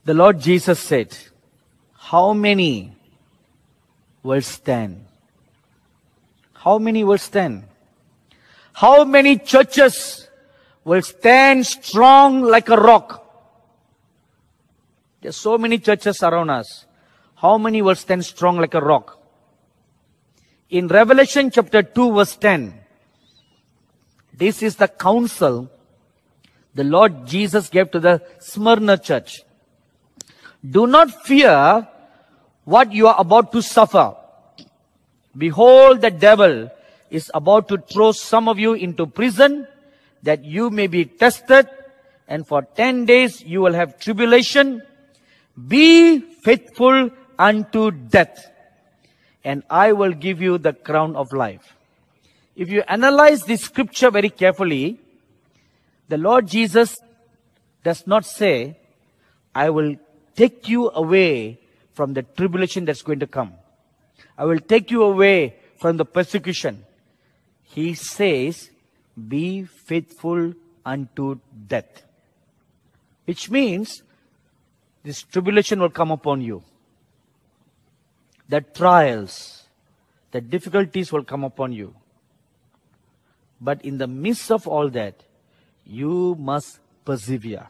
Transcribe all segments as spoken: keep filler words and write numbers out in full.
The Lord Jesus said, how many will stand? How many will stand? How many churches will stand strong like a rock? There's so many churches around us. How many will stand strong like a rock? In Revelation chapter two verse ten, this is the counsel the Lord Jesus gave to the Smyrna church. Do not fear what you are about to suffer. Behold, the devil is about to throw some of you into prison, that you may be tested, and for ten days you will have tribulation. Be faithful unto death, and I will give you the crown of life. If you analyze this scripture very carefully, the Lord Jesus does not say, I will take you away from the tribulation that's going to come. I will take you away from the persecution. He says, be faithful unto death. Which means, this tribulation will come upon you. The trials, the difficulties will come upon you. But in the midst of all that, you must persevere.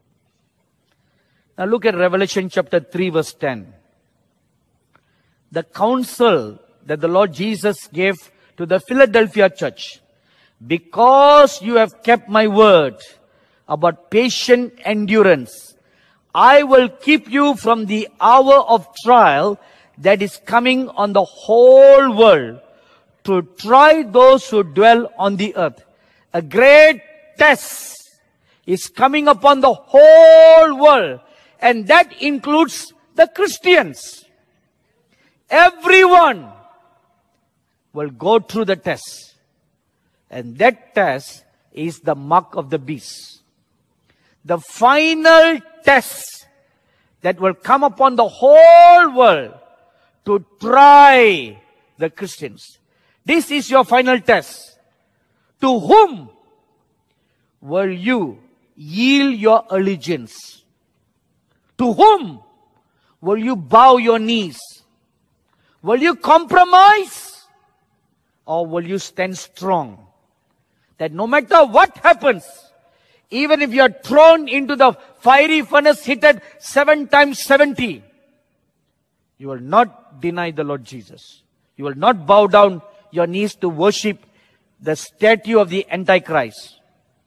Now look at Revelation chapter three verse ten. The counsel that the Lord Jesus gave to the Philadelphia church. Because you have kept my word about patient endurance, I will keep you from the hour of trial that is coming on the whole world to try those who dwell on the earth. A great test is coming upon the whole world, and that includes the Christians. Everyone will go through the test, and that test is the mark of the beast. The final test that will come upon the whole world to try the Christians. This is your final test. To whom will you yield your allegiance? To whom will you bow your knees? Will you compromise? Or will you stand strong? That no matter what happens, even if you are thrown into the fiery furnace heated seven times seventy, you will not deny the Lord Jesus. You will not bow down your knees to worship the statue of the Antichrist.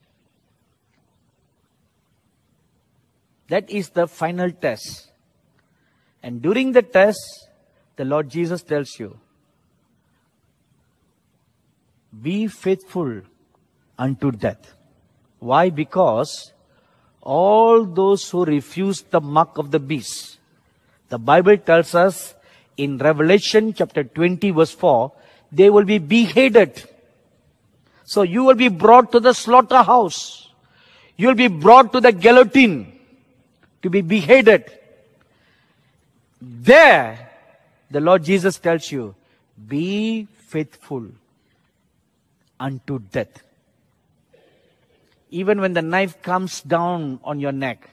That is the final test. And during the test, the Lord Jesus tells you, be faithful unto death. Why? Because all those who refuse the mark of the beast, the Bible tells us in Revelation chapter twenty verse four, they will be beheaded. So you will be brought to the slaughterhouse. You will be brought to the guillotine to be beheaded. There, the Lord Jesus tells you, be faithful unto death. Even when the knife comes down on your neck,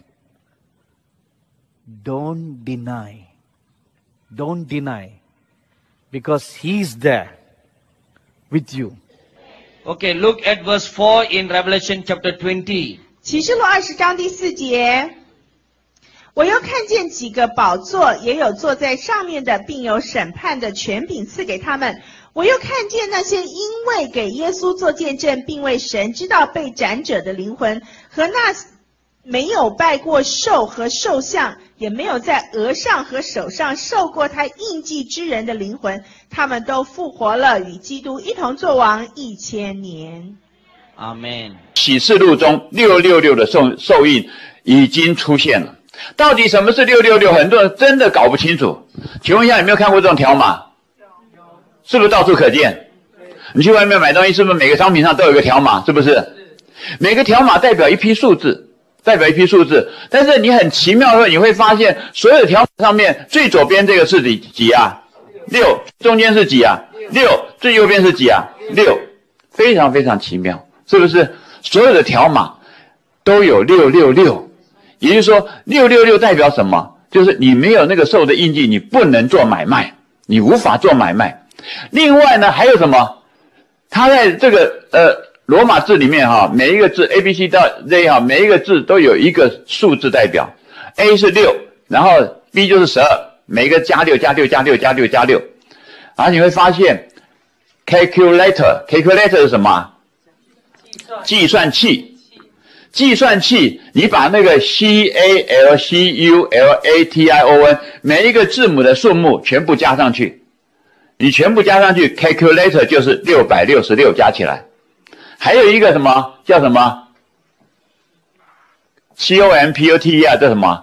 don't deny. Don't deny. Because He's there with you. Okay, look at verse four in Revelation chapter twenty. 启示录二十章第四节，我又看见几个宝座，也有坐在上面的，并有审判的权柄赐给他们。我又看见那些因为给耶稣做见证，并为神知道被斩者的灵魂，和那没有拜过兽和兽像，也没有在额上和手上受过他印记之人的灵魂，他们都复活了，与基督一同作王一千年。 阿们。 启示录中六六六的受受印已经出现了。到底什么是六六六？很多人真的搞不清楚。请问一下，有没有看过这种条码？是不是到处可见？你去外面买东西，是不是每个商品上都有一个条码？是不是？每个条码代表一批数字，代表一批数字。但是你很奇妙的，你会发现所有的条码上面最左边这个是几几啊？六，中间是几啊？六，最右边是几啊？六，非常非常奇妙，是不是？所有的条码都有六六六， 也就是说六六六代表什么？就是你没有那个兽的印记，你不能做买卖，你无法做买卖。另外呢，还有什么？它在这个呃罗马字里面哈，每一个字 A B C 到 Z 哈，每一个字都有一个数字代表。A 是六，然后 B 就是十二，每一个加六加六加六加六加六。然后你会发现 calculator calculator 是什么？计算器。计算器，你把那个 C A L C U L A T I O N 每一个字母的数目全部加上去，你全部加上去 calculator 就是六百六十六加起来。还有一个什么叫什么 C O M P U T E R 这什么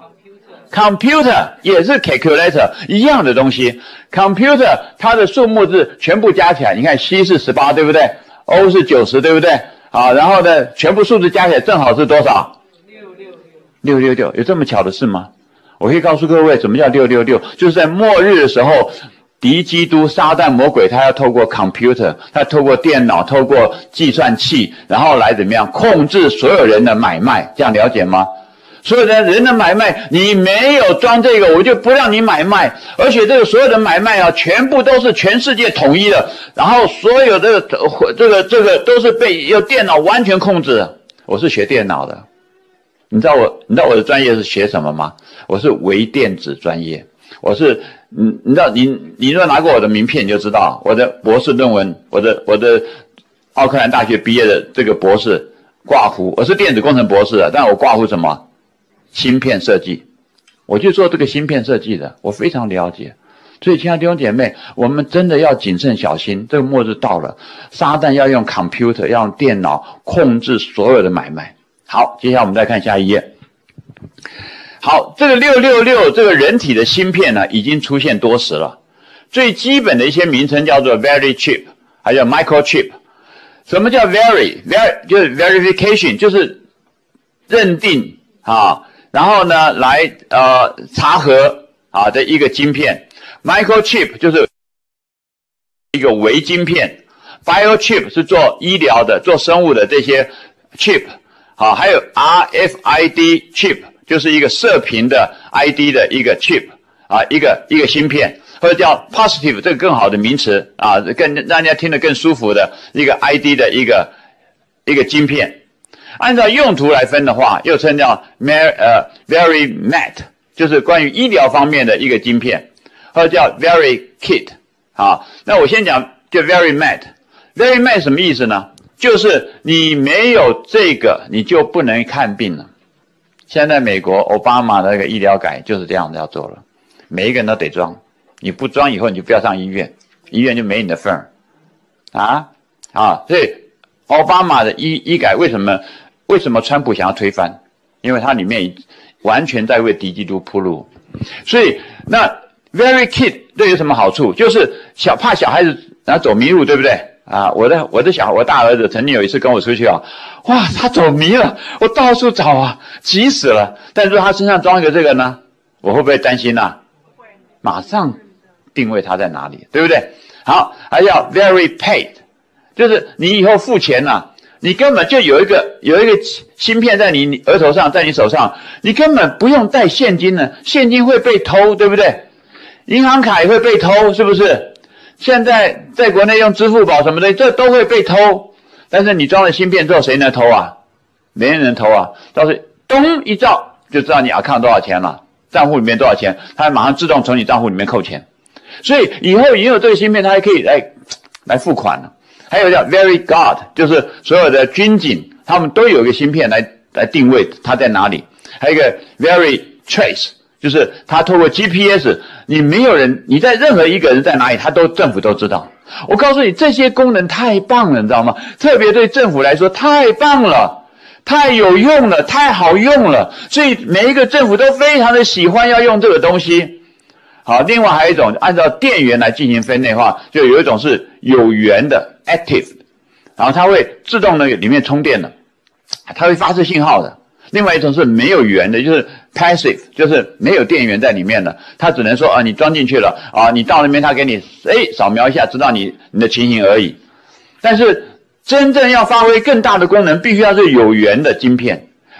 computer 也是 calculator 一样的东西。 computer 它的数目字全部加起来，你看 C 是十八对不对， O 是九十对不对，好，然后呢全部数字加起来正好是多少？六六六。有这么巧的事吗？我可以告诉各位什么叫六六六，就是在末日的时候，敌基督撒旦魔鬼他要透过 computer， 他透过电脑，透过计算器，然后来怎么样控制所有人的买卖，这样了解吗？所有的人的买卖，你没有装这个，我就不让你买卖。而且这个所有的买卖啊，全部都是全世界统一的，然后所有的这个这个都是被由电脑完全控制的。我是学电脑的，你知道我你知道我的专业是学什么吗？我是微电子专业。我是你你知道你你如果拿过我的名片你就知道，我的博士论文，我的我的奥克兰大学毕业的这个博士挂弧，我是电子工程博士的，但我挂弧什么？芯片设计，我就做这个芯片设计的，我非常了解。所以亲爱的弟兄姐妹，我们真的要谨慎小心，这个末日到了，撒旦要用 computer 要用电脑控制所有的买卖。好，接下来我们再看下一页。好，这个六六六这个人体的芯片呢，已经出现多时了。最基本的一些名称叫做 very chip， 还有 microchip。什么叫 very very 就是 verification， 就是认定啊，然后呢来呃查核啊的一个晶片。microchip 就是一个微晶片。biochip 是做医疗的、做生物的这些 chip。好，还有 R F I D chip。就是一个射频的 I D 的一个 chip 啊，一个一个芯片，或者叫 positive 这个更好的名词啊，更让人家听得更舒服的一个 I D 的一个一个晶片。按照用途来分的话，又称叫 mer 呃 very mat， 就是关于医疗方面的一个晶片，或者叫 very kit。好，那我先讲就 very mat。very mat 什么意思呢？就是你没有这个，你就不能看病了。现在美国奥巴马的那个医疗改就是这样子要做了，每一个人都得装，你不装以后你就不要上医院，医院就没你的份儿啊啊！所以奥巴马的医医改为什么为什么川普想要推翻？因为它里面完全在为敌基督铺路。所以那 very kid 这有什么好处？就是小怕小孩子然后走迷路，对不对？啊，我的我的小我大儿子曾经有一次跟我出去啊，哇，他走迷了，我到处找啊，急死了。但是他身上装一个这个呢，我会不会担心呢、啊？会，马上定位他在哪里，对不对？好，还要 very paid， 就是你以后付钱呐、啊，你根本就有一个有一个芯片在你额头上，在你手上，你根本不用带现金呢，现金会被偷，对不对？银行卡也会被偷，是不是？现在在国内用支付宝什么的，这都会被偷。但是你装了芯片之后，谁能偷啊？没人能偷啊！到时咚一照就知道你 account 多少钱了，账户里面多少钱，它马上自动从你账户里面扣钱。所以以后已经有这个芯片，它还可以来来付款了。还有叫 very guard， 就是所有的军警他们都有一个芯片来来定位它在哪里。还有一个 very trace， 就是它透过 G P S。你没有人，你在任何一个人在哪里，他都政府都知道。我告诉你，这些功能太棒了，你知道吗？特别对政府来说太棒了，太有用了，太好用了。所以每一个政府都非常的喜欢要用这个东西。好，另外还有一种按照电源来进行分类的话，就有一种是有源的 active， 然后它会自动的里面充电的，它会发射信号的。另外一种是没有源的，就是 passive， 就是没有电源在里面的，它只能说啊，你装进去了啊，你到那边它给你哎扫描一下，知道你你的情形而已。但是真正要发挥更大的功能，必须要是有源的晶片。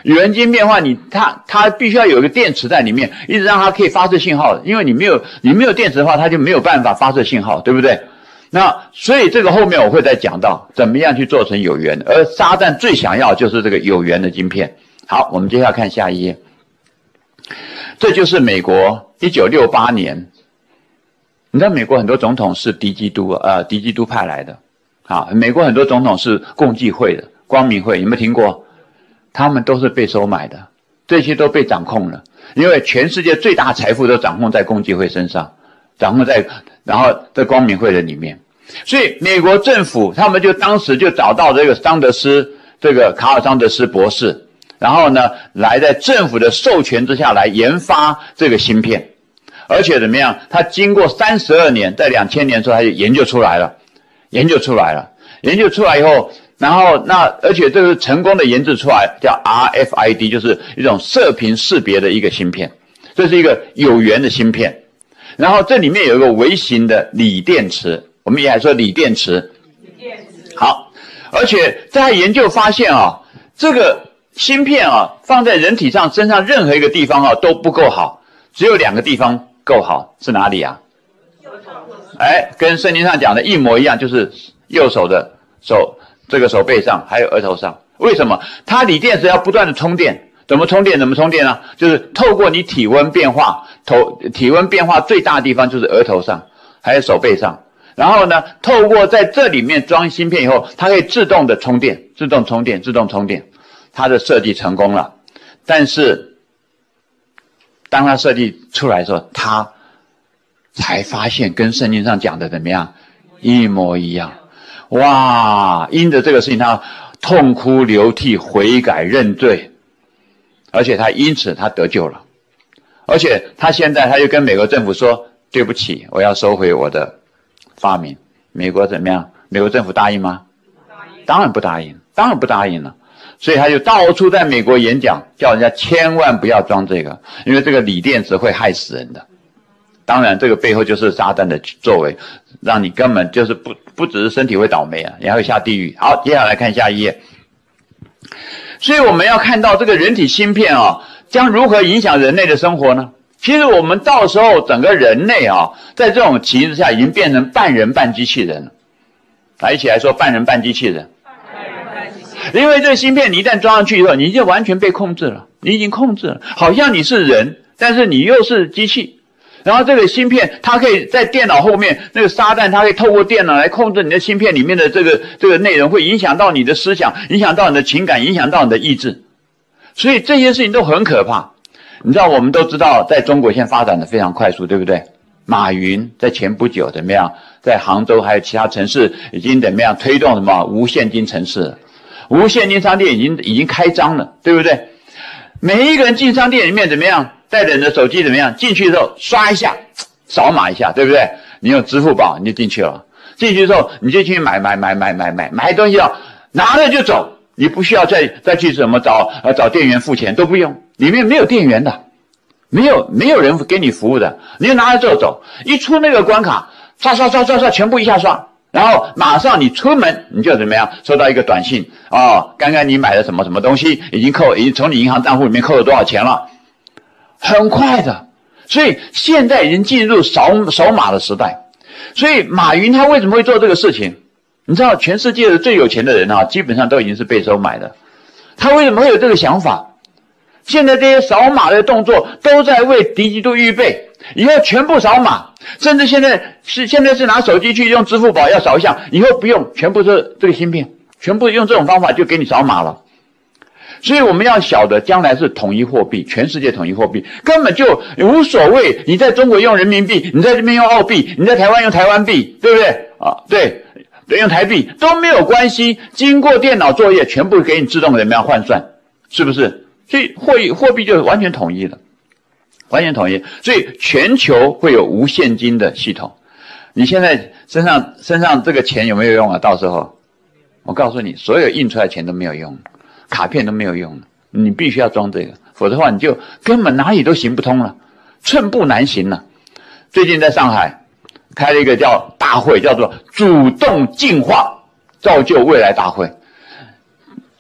有源晶片的话，你它它必须要有一个电池在里面，一直让它可以发射信号，因为你没有你没有电池的话，它就没有办法发射信号，对不对？那所以这个后面我会再讲到怎么样去做成有源，而撒旦最想要就是这个有源的晶片。好，我们接下来看下一页，这就是美国一九六八年，你知道美国很多总统是敌基督呃敌基督派来的，啊，美国很多总统是共济会的、光明会，有没有听过？他们都是被收买的，这些都被掌控了，因为全世界最大财富都掌控在共济会身上，掌控在然后在光明会的里面，所以美国政府他们就当时就找到这个桑德斯，这个卡尔桑德斯博士，然后呢来在政府的授权之下来研发这个芯片，而且怎么样？他经过三十二年，在两千年的时候他就研究出来了，研究出来了，研究出来以后。然后那而且这个成功的研制出来叫 R F I D， 就是一种射频识别的一个芯片，这是一个有源的芯片。然后这里面有一个微型的锂电池，我们也还说锂电池。好，而且在研究发现啊，这个芯片啊放在人体上身上任何一个地方啊都不够好，只有两个地方够好，是哪里啊？哎，跟圣经上讲的一模一样，就是右手的手。这个手背上还有额头上，为什么？它锂电池要不断的充电，怎么充电？怎么充电呢？就是透过你体温变化，头体温变化最大的地方就是额头上，还有手背上。然后呢，透过在这里面装芯片以后，它可以自动的充电，自动充电，自动充电。它的设计成功了，但是当它设计出来的时候，它才发现跟圣经上讲的怎么样，一模一样。哇！因着这个事情，他痛哭流涕、悔改认罪，而且他因此他得救了，而且他现在他就跟美国政府说：“对不起，我要收回我的发明。”美国怎么样？美国政府答应吗？当然不答应，当然不答应了。所以他就到处在美国演讲，叫人家千万不要装这个，因为这个锂电池会害死人的。当然，这个背后就是撒旦的作为，让你根本就是不不只是身体会倒霉啊，你还会下地狱。好，接下来看下一页。所以我们要看到这个人体芯片啊，将如何影响人类的生活呢？其实我们到时候整个人类啊，在这种情形之下，已经变成半人半机器人了。来，一起来说半人半机器人。因为这个芯片你一旦装上去以后，你就完全被控制了，你已经控制了，好像你是人，但是你又是机器。然后这个芯片，它可以在电脑后面，那个撒旦它可以透过电脑来控制你的芯片里面的这个这个内容，会影响到你的思想，影响到你的情感，影响到你的意志。所以这些事情都很可怕。你知道，我们都知道，在中国现在发展的非常快速，对不对？马云在前不久怎么样，在杭州还有其他城市已经怎么样推动什么无现金城市了，无现金商店已经已经开张了，对不对？每一个人进商店里面怎么样？带着你的手机怎么样？进去之后刷一下，扫码一下，对不对？你有支付宝，你就进去了。进去之后，你就去买买买买买买买东西了，拿了就走，你不需要再再去什么找呃找店员付钱，都不用，里面没有店员的，没有没有人给你服务的，你就拿了之后走，一出那个关卡，刷刷刷刷刷，全部一下刷。然后马上你出门你就怎么样？收到一个短信哦，刚刚你买了什么什么东西，已经扣，已经从你银行账户里面扣了多少钱了。很快的，所以现在已经进入扫扫码的时代。所以马云他为什么会做这个事情？你知道，全世界的最有钱的人啊，基本上都已经是被收买的。他为什么会有这个想法？现在这些扫码的动作都在为敌基督预备，以后全部扫码，甚至现在是现在是拿手机去用支付宝要扫一下，以后不用，全部是这个芯片，全部用这种方法就给你扫码了。所以我们要晓得，将来是统一货币，全世界统一货币，根本就无所谓。你在中国用人民币，你在这边用澳币，你在台湾用台湾币，对不对啊？对，对，用台币都没有关系。经过电脑作业，全部给你自动怎么样换算，是不是？所以货货币就完全统一了，完全统一。所以全球会有无现金的系统。你现在身上身上这个钱有没有用啊？到时候我告诉你，所有印出来的钱都没有用。卡片都没有用，你必须要装这个，否则的话你就根本哪里都行不通了，寸步难行了。最近在上海开了一个叫大会，叫做主动进化造就未来大会。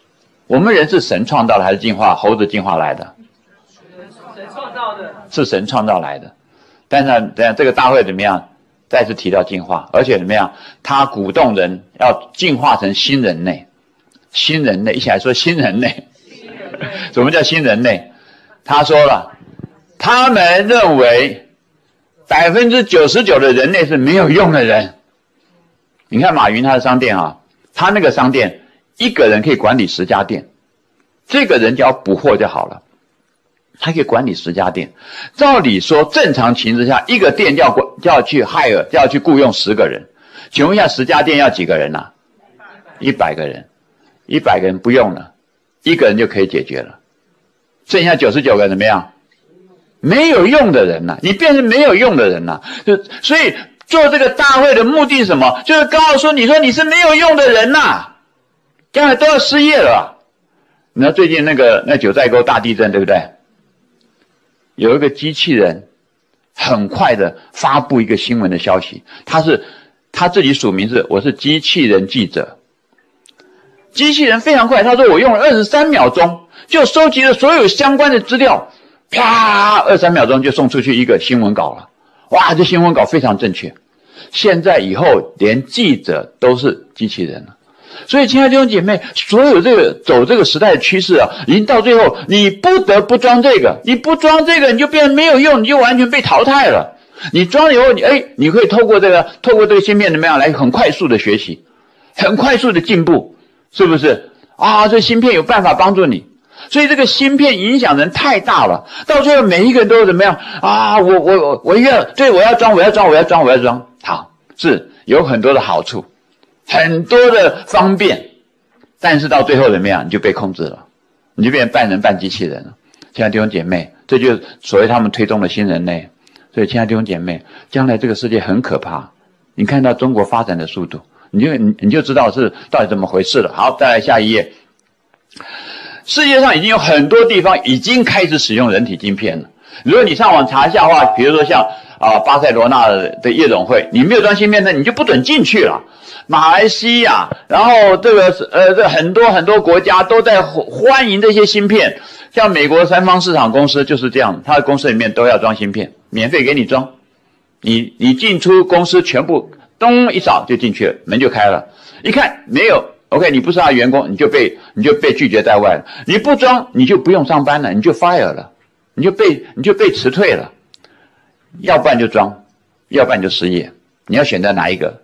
我们人是神创造的还是进化猴子进化来的？ 神创造的， 是神创造来的。但是呢，这个大会怎么样？再次提到进化，而且怎么样？他鼓动人要进化成新人类，新人类一起来说新人类。什么叫新人类？他说了，他们认为百分之九十九的人类是没有用的人。你看马云他的商店啊，他那个商店一个人可以管理十家店，这个人只要补货就好了。他可以管理十家店，照理说正常情况下，一个店要管要去 hire 要去雇佣十个人，请问一下，十家店要几个人啊？一百个人，一百个人不用了，一个人就可以解决了，剩下九十九个人怎么样？没有用的人呐、啊，你变成没有用的人呐、啊，就所以做这个大会的目的是什么？就是告诉你说你是没有用的人呐、啊，将来都要失业了、啊。你知道最近那个那九寨沟大地震对不对？有一个机器人很快的发布一个新闻的消息，他是他自己署名是我是机器人记者，机器人非常快，他说我用了二十三秒钟就收集了所有相关的资料，啪，二十三秒钟就送出去一个新闻稿了。哇，这新闻稿非常正确。现在以后连记者都是机器人了。所以亲爱的弟兄姐妹，所有这个走这个时代的趋势啊，已经到最后你不得不装这个，你不装这个你就变得没有用，你就完全被淘汰了。你装了以后你哎，你可以透过这个透过这个芯片怎么样来很快速的学习，很快速的进步，是不是啊？这芯片有办法帮助你。所以这个芯片影响人太大了，到最后每一个人都怎么样啊？我我我要对我要装我要装我要装我要装，好，是有很多的好处，很多的方便，但是到最后怎么样？你就被控制了，你就变成半人半机器人了。亲爱的弟兄姐妹，这就是所谓他们推动的新人类。所以亲爱的弟兄姐妹，将来这个世界很可怕。你看到中国发展的速度，你就你你就知道是到底怎么回事了。好，再来下一页。世界上已经有很多地方已经开始使用人体晶片了。如果你上网查一下的话，比如说像啊巴塞罗那的夜总会，你没有装芯片的，你就不准进去了。马来西亚，然后这个呃这很多很多国家都在欢迎这些芯片，像美国三方市场公司就是这样，它的公司里面都要装芯片，免费给你装，你你进出公司全部咚一扫就进去了，门就开了，一看没有 ，OK， 你不是他的员工，你就被你就被拒绝在外了，你不装你就不用上班了，你就 fire 了，你就被你就被辞退了，要不然就装，要不然就失业，你要选择哪一个？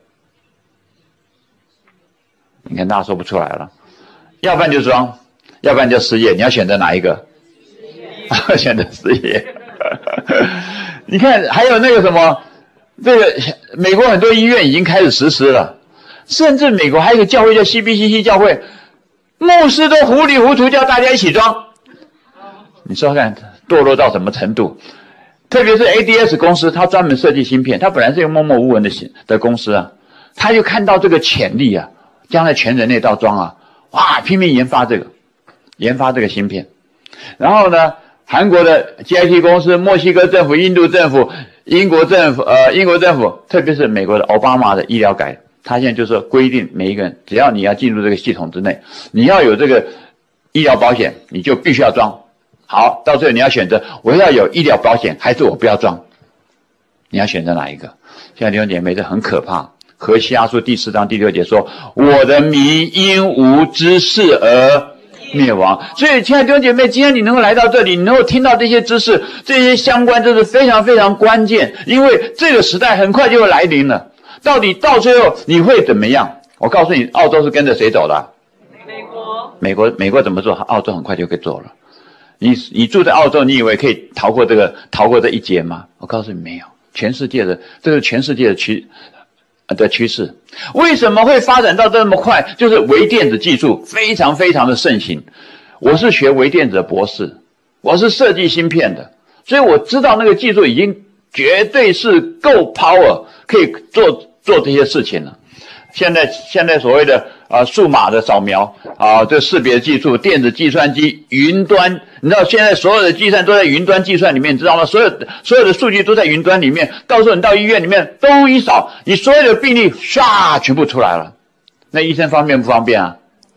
你看大家说不出来了，要不然就装，要不然就失业，你要选择哪一个？选择失业。你看还有那个什么，这个美国很多医院已经开始实施了，甚至美国还有一个教会叫 C B C C 教会，牧师都糊里糊涂叫大家一起装。你说看堕落到什么程度？特别是 A D S 公司，它专门设计芯片，它本来是一个默默无闻的的公司啊，他就看到这个潜力啊，将来全人类都装啊，哇，拼命研发这个，研发这个芯片。然后呢，韩国的 G I T 公司、墨西哥政府、印度政府、英国政府，呃，英国政府，特别是美国的奥巴马的医疗改，他现在就是规定每一个人，只要你要进入这个系统之内，你要有这个医疗保险，你就必须要装。好，到最后你要选择，我要有医疗保险，还是我不要装？你要选择哪一个？现在弟兄姐妹，这很可怕。何西阿书第四章第六节说：“我的民因无知识而灭亡。”所以，亲爱的弟兄姐妹，今天你能够来到这里，你能够听到这些知识，这些相关知识非常非常关键，因为这个时代很快就会来临了。到底到最后你会怎么样？我告诉你，澳洲是跟着谁走的？美国。美国，美国怎么做？澳洲很快就可以做了。你你住在澳洲，你以为可以逃过这个逃过这一劫吗？我告诉你，没有。全世界的这是全世界的趋的趋势。为什么会发展到这么快？就是微电子技术非常非常的盛行。我是学微电子的博士，我是设计芯片的，所以我知道那个技术已经绝对是够 power 可以做做这些事情了。现在现在所谓的啊数码的扫描啊，这识别技术、电子计算机、云端，你知道现在所有的计算都在云端计算里面，你知道吗？所有所有的数据都在云端里面。到时候你到医院里面咚一扫，你所有的病例唰全部出来了。那医生方便不方便啊？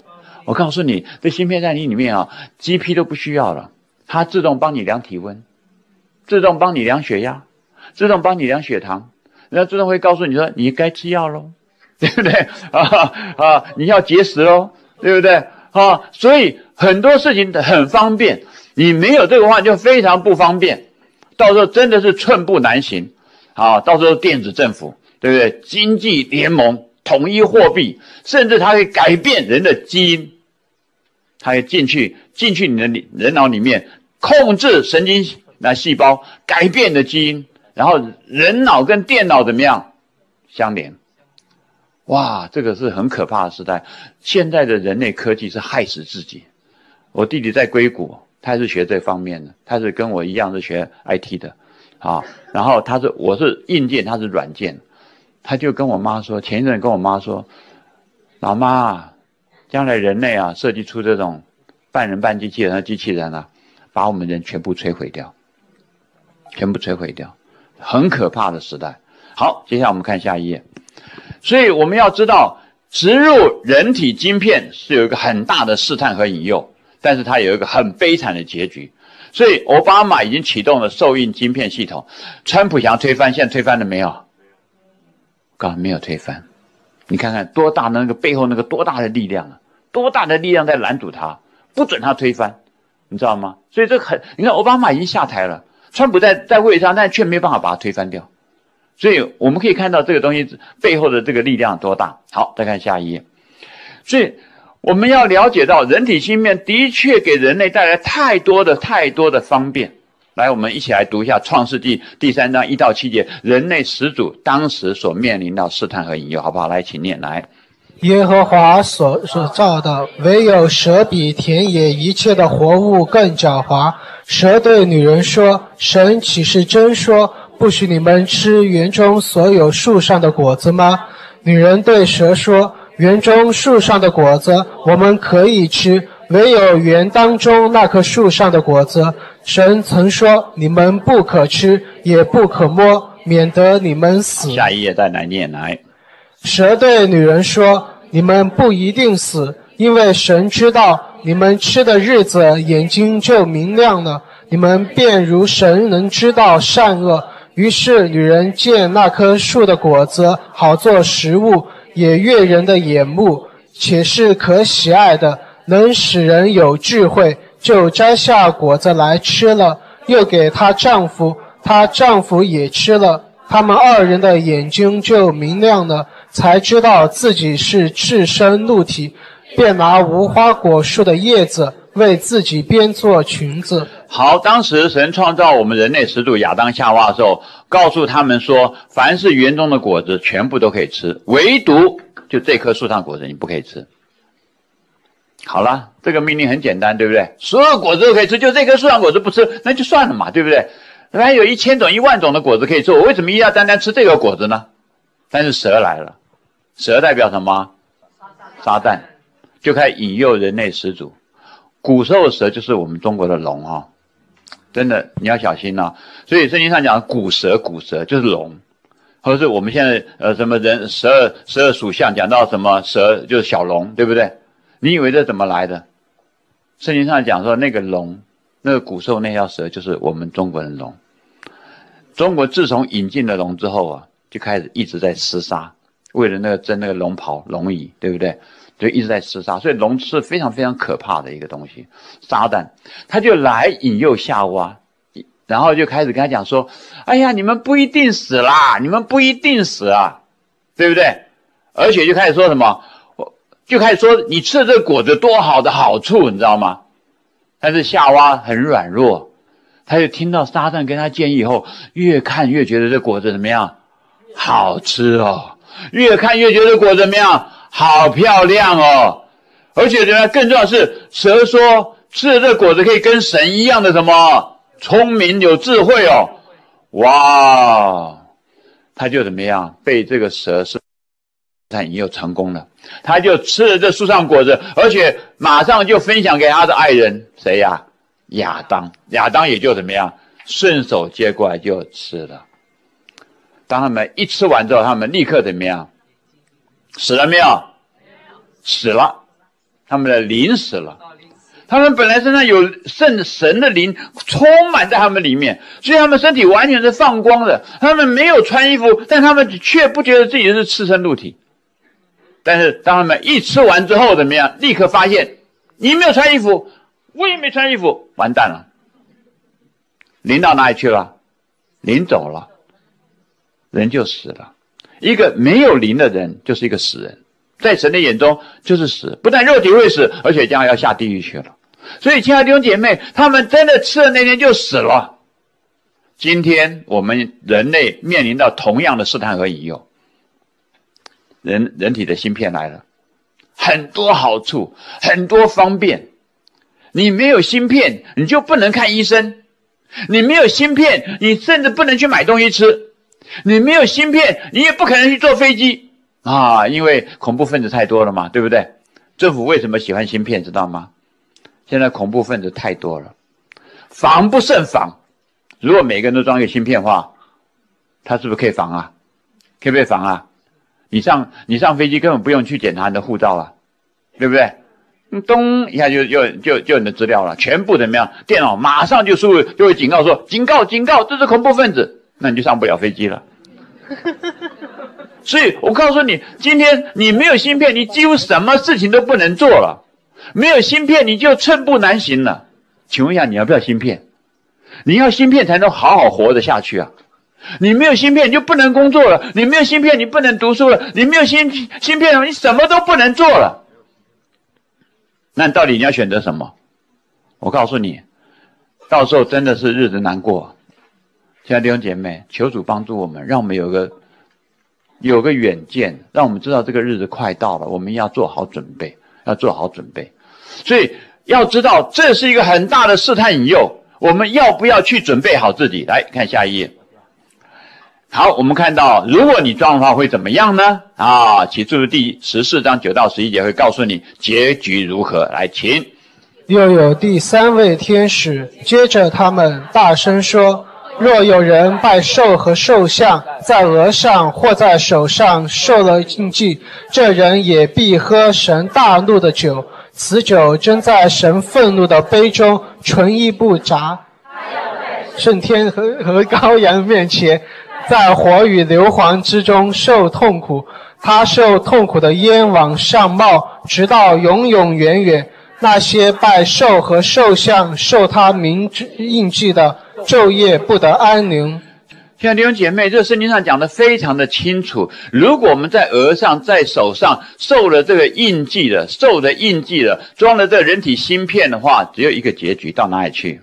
我告诉你，这芯片在你里面啊 ，G P 都不需要了，它自动帮你量体温，自动帮你量血压，自动帮你量血糖，然后自动会告诉你说你该吃药喽，对不对？啊啊，你要节食喽，对不对？啊，所以很多事情很方便，你没有这个话就非常不方便，到时候真的是寸步难行。啊，到时候电子政府，对不对？经济联盟。统一货币，甚至它可以改变人的基因，它可以进去进去你的人脑里面，控制神经那细胞，改变你的基因，然后人脑跟电脑怎么样相连？哇，这个是很可怕的时代。现在的人类科技是害死自己。我弟弟在硅谷，他是学这方面的，他是跟我一样是学 I T 的，啊，然后他是我是硬件，他是软件。他就跟我妈说，前一阵跟我妈说，老妈，将来人类啊设计出这种半人半机器人的机器人啊，把我们人全部摧毁掉，全部摧毁掉，很可怕的时代。好，接下来我们看下一页。所以我们要知道，植入人体晶片是有一个很大的试探和引诱，但是它有一个很悲惨的结局。所以奥巴马已经启动了受孕晶片系统，川普想要推翻，现在推翻了没有？刚好没有推翻，你看看多大的那个背后那个多大的力量啊，多大的力量在拦阻他，不准他推翻，你知道吗？所以这很，你看奥巴马已经下台了，川普在在位上，但却没办法把他推翻掉，所以我们可以看到这个东西背后的这个力量多大。好，再看下一页。所以我们要了解到，人体芯片的确给人类带来太多的太多的方便。来，我们一起来读一下《创世纪》第三章一到七节，人类始祖当时所面临到试探和引诱，好不好？来，请念来。 耶和华所所造的，唯有蛇比田野一切的活物更狡猾。蛇对女人说：“神岂是真说，不许你们吃园中所有树上的果子吗？”女人对蛇说：“园中树上的果子我们可以吃，唯有园当中那棵树上的果子，神曾说你们不可吃，也不可摸，免得你们死。” 下一页再来念来。 蛇对女人说：“你们不一定死，因为神知道你们吃的日子眼睛就明亮了，你们便如神能知道善恶。”于是女人见那棵树的果子好做食物，也悦人的眼目，且是可喜爱的，能使人有智慧，就摘下果子来吃了，又给她丈夫，她丈夫也吃了，他们二人的眼睛就明亮了，才知道自己是赤身露体，便拿无花果树的叶子为自己编做裙子。 好，当时神创造我们人类始祖亚当夏娃的时候，告诉他们说，凡是园中的果子全部都可以吃，唯独就这棵树上果子你不可以吃。好了，这个命令很简单，对不对？所有果子都可以吃，就这棵树上果子不吃，那就算了嘛，对不对？还有一千种一万种的果子可以吃，我为什么一定要单单吃这个果子呢？但是蛇来了，蛇代表什么？撒旦，就开始引诱人类始祖。古时候蛇就是我们中国的龙啊、哦，真的你要小心啊。所以圣经上讲古蛇，古蛇就是龙，或者是我们现在呃什么人十二十二属相讲到什么蛇就是小龙，对不对？你以为这怎么来的？圣经上讲说那个龙，那个古时候那条蛇就是我们中国人龙。中国自从引进了龙之后啊，就开始一直在厮杀，为了那个争那个龙袍龙椅，对不对？就一直在厮杀，所以龙是非常非常可怕的一个东西。撒旦他就来引诱夏娃，然后就开始跟他讲说：“哎呀，你们不一定死啦，你们不一定死啊，对不对？”而且就开始说什么，就开始说你吃了这个果子多好的好处，你知道吗？但是夏娃很软弱，他就听到撒旦跟他建议以后，越看越觉得这果子怎么样，好吃哦，越看越觉得果子怎么样。好漂亮哦！而且呢，更重要的是，蛇说吃了这个果子可以跟神一样的什么聪明有智慧哦！哇，他就怎么样被这个蛇是引诱成功了，他就吃了这树上果子，而且马上就分享给他的爱人谁呀？亚当，亚当也就怎么样顺手接过来就吃了。当他们一吃完之后，他们立刻怎么样？死了没有？死了。 他们的灵死了。他们本来身上有圣神的灵充满在他们里面，所以他们身体完全是放光的。他们没有穿衣服，但他们却不觉得自己是赤身露体。但是当他们一吃完之后怎么样？立刻发现你没有穿衣服，我也没穿衣服，完蛋了。灵到哪里去了？灵走了，人就死了。一个没有灵的人就是一个死人，在神的眼中就是死，不但肉体会死，而且将来要下地狱去了。所以亲爱的弟兄姐妹，他们真的吃了那天就死了。今天我们人类面临到同样的试探和引诱，人人体的芯片来了，很多好处，很多方便。你没有芯片，你就不能看医生；你没有芯片，你甚至不能去买东西吃；你没有芯片，你也不可能去坐飞机啊！因为恐怖分子太多了嘛，对不对？政府为什么喜欢芯片，知道吗？现在恐怖分子太多了，防不胜防。如果每个人都装一个芯片的话，他是不是可以防啊？可不可以防啊？你上你上飞机根本不用去检查你的护照啊，对不对？咚一下就就就就你的资料了，全部怎么样？电脑马上就输入，就会警告说：警告警告，这是恐怖分子，那你就上不了飞机了。所以我告诉你，今天你没有芯片，你几乎什么事情都不能做了。没有芯片，你就寸步难行了。请问一下，你要不要芯片？你要芯片才能好好活得下去啊！你没有芯片，你就不能工作了；你没有芯片，你不能读书了；你没有芯芯片，你什么都不能做了。那到底你要选择什么？我告诉你，到时候真的是日子难过。亲爱的弟兄姐妹，求主帮助我们，让我们有个有个远见，让我们知道这个日子快到了，我们要做好准备，要做好准备。所以要知道，这是一个很大的试探引诱，我们要不要去准备好自己？来看下一页。好，我们看到，如果你装的话会怎么样呢？啊，启示录第十四章九到十一节会告诉你结局如何。来，请。 又有第三位天使接着他们大声说：若有人拜兽和兽像，在额上或在手上受了印记，这人也必喝神大怒的酒，此酒真在神愤怒的杯中，纯一不杂。圣天和和羔羊面前，在火与硫磺之中受痛苦，他受痛苦的烟往上冒，直到永永远远。那些拜兽和兽像受他名印记的，昼夜不得安宁。 现在弟兄姐妹，这圣经上讲的非常的清楚，如果我们在额上在手上受了这个印记的，受了印记的，装了这个人体芯片的话，只有一个结局，到哪里去？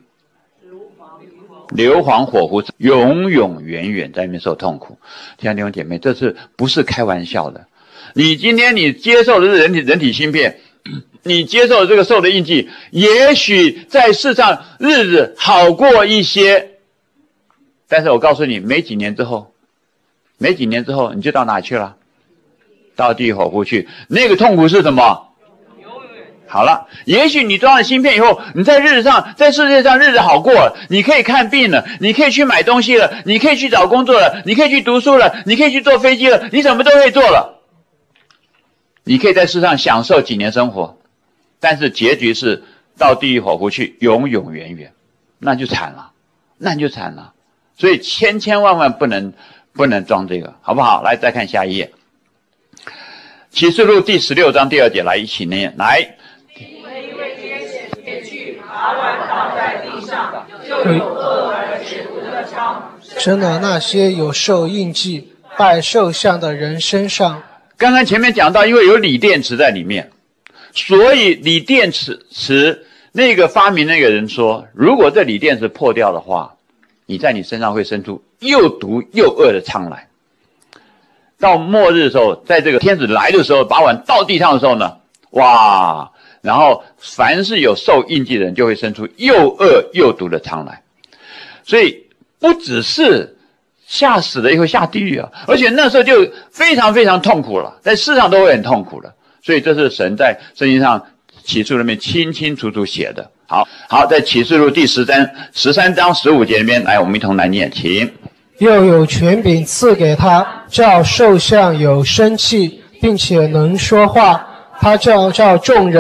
硫磺火湖，永永远远在那边受痛苦。亲爱的弟兄姐妹，这是不是开玩笑的？你今天你接受的是人体人体芯片，你接受这个受的印记，也许在世上日子好过一些，但是我告诉你，没几年之后，没几年之后你就到哪去了？到地狱火湖去。那个痛苦是什么？好了，也许你装了芯片以后，你在日子上，在世界上日子好过了，你可以看病了，你可以去买东西了，你可以去找工作了，你可以去读书了，你可以去坐飞机了，你什么都可以做了。你可以在世上享受几年生活，但是结局是到地狱火湖去，永永远远，那就惨了，那就惨了。所以千千万万不能不能装这个，好不好？来，再看下一页，启示录第十六章第二节，来一起念，来。 一位天使前去，把碗倒在地上，就有恶而且毒的疮生了那些有受印记、拜兽像的人身上。 刚才前面讲到，因为有锂电池在里面，所以锂电池池那个发明那个人说，如果这锂电池破掉的话，你在你身上会生出又毒又恶的疮来。到末日的时候，在这个天使来的时候，把碗倒地上的时候呢，哇！然后凡是有受印记的人，就会生出又恶又毒的疮来。所以不只是吓死了以后下地狱啊，而且那时候就非常非常痛苦了，在世上都会很痛苦的。所以这是神在圣经上启示录里面清清楚楚写的。好好，在启示录第十三十三章十五节里面，来我们一同来念，请。 又有权柄赐给他，叫兽像有生气，并且能说话。他叫叫众人